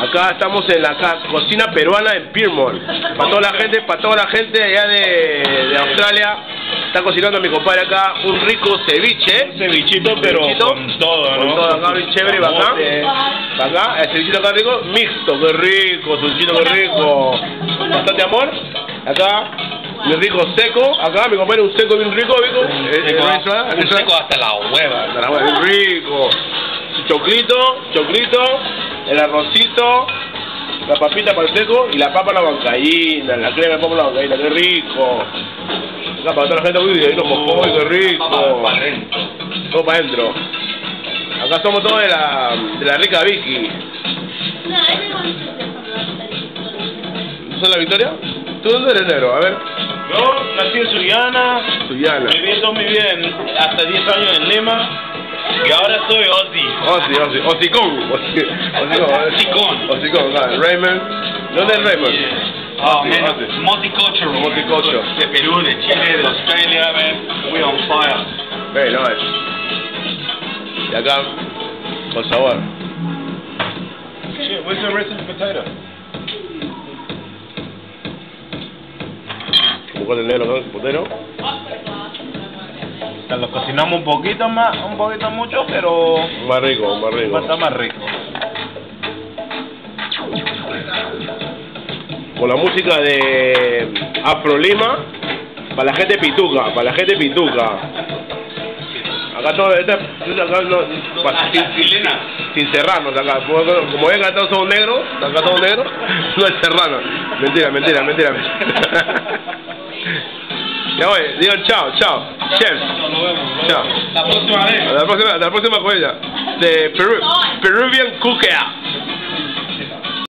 Acá estamos en la cocina peruana en Pyrmont. Para toda la gente allá de Australia. Está cocinando mi compadre acá un rico ceviche. Un cevichito, pero con todo, ¿no? Con todo acá, bien chévere, bacán. Acá, el cevichito acá rico, mixto, qué rico, cevichito, qué rico. Bastante amor. Acá, muy rico seco. Acá, mi compadre, un seco bien rico, ¿visto? Un seco hasta la hueva. Hasta la hueva, bien rico. Choclito, el arrocito, la papita para el seco y la papa a la bancaína, la crema de papa a la bancaína, qué rico. Acá para toda la gente, uy, los mojos, qué rico. Todo para adentro. Acá somos todos de la rica Vicky. ¿No es la Victoria? ¿Tú dónde eres, negro? A ver. Yo nací en Sullana. Viví toda mi vida hasta 10 años en Lima. Y ahora soy Ozzy. Ozzicón, Raymond. ¿Dónde es Raymond? Oh man, multicultural. De Perú, de Chile, de Australia, man. We on fire. Very nice. Y acá, por sabor. Shit, where's the rest of the potato? ¿Cómo con el negro acá, potero? Lo cocinamos un poquito mucho, pero más rico. Está más rico. Con la música de Afro Lima, para la gente pituca, Acá todo, acá no, sin serranos acá, como ven acá todos son negros, no es serrano. Mentira. Ya oye, digan chao, chefs. Chao. La próxima vez. Hasta la próxima comida. De Peruvian Cookout.